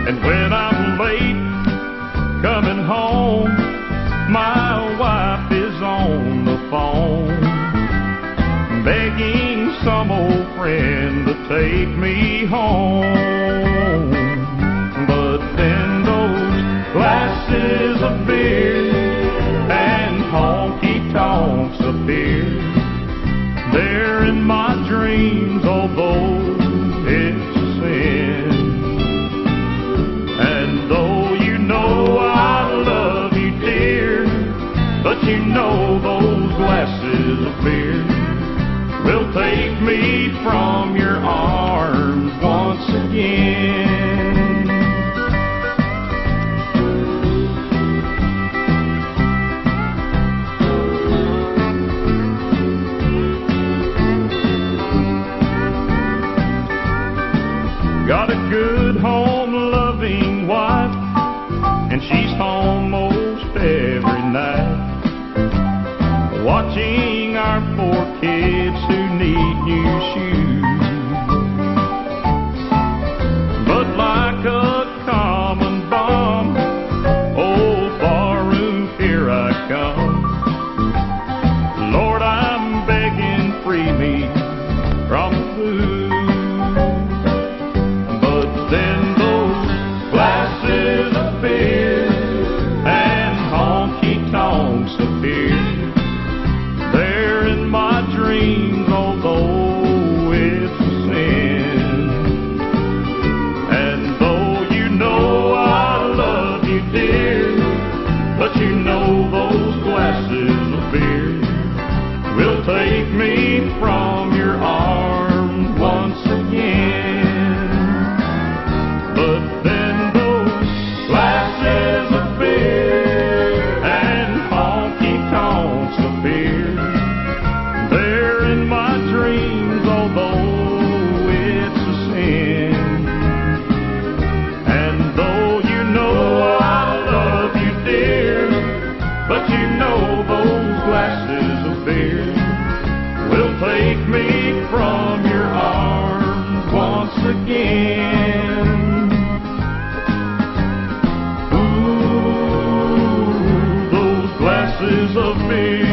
And when I'm late coming home, my wife is on the phone, begging some old friend to take me home. But then those glasses of beer and honky-tonks appear. They're in my dreams, although it's a sin. And though you know I love you, dear, but you know those glasses of beer will take me from your arms once again. Got a good home-loving wife, and she's home most every night, watching our 4 kids who need new shoes. But like a common bomb, old barroom, here I come. Lord, I'm begging, free me from the blues. Then those glasses of beer and honky-tonks appear. They're in my dreams, although it's a sin. And though you know I love you, dear, but you know those glasses of beer will take me from your arms once again. But then those glasses of beer and honky-tonks appear. They're in my dreams, although it's a sin. And though you know I love you, dear, but you know those glasses of beer will take me from your arms once again. Of me.